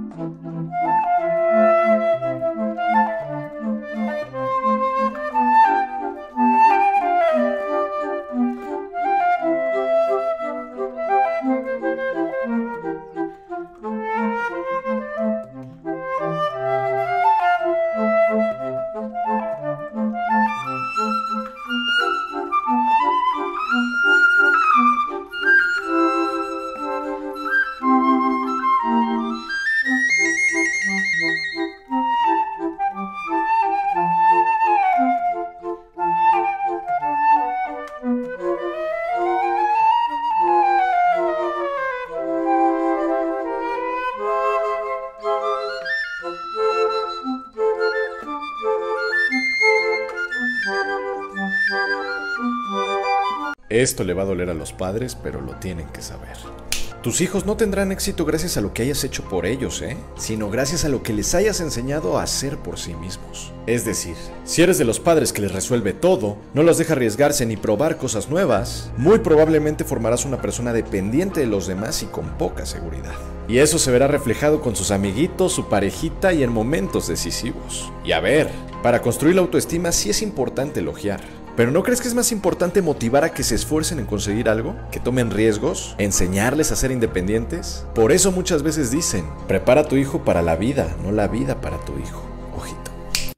Esto le va a doler a los padres, pero lo tienen que saber. Tus hijos no tendrán éxito gracias a lo que hayas hecho por ellos, sino gracias a lo que les hayas enseñado a hacer por sí mismos. Es decir, si eres de los padres que les resuelve todo, no los deja arriesgarse ni probar cosas nuevas, muy probablemente formarás una persona dependiente de los demás y con poca seguridad. Y eso se verá reflejado con sus amiguitos, su parejita y en momentos decisivos. Y a ver, para construir la autoestima sí es importante elogiar. ¿Pero no crees que es más importante motivar a que se esfuercen en conseguir algo? ¿Que tomen riesgos? ¿Enseñarles a ser independientes? Por eso muchas veces dicen, prepara a tu hijo para la vida, no la vida para tu hijo.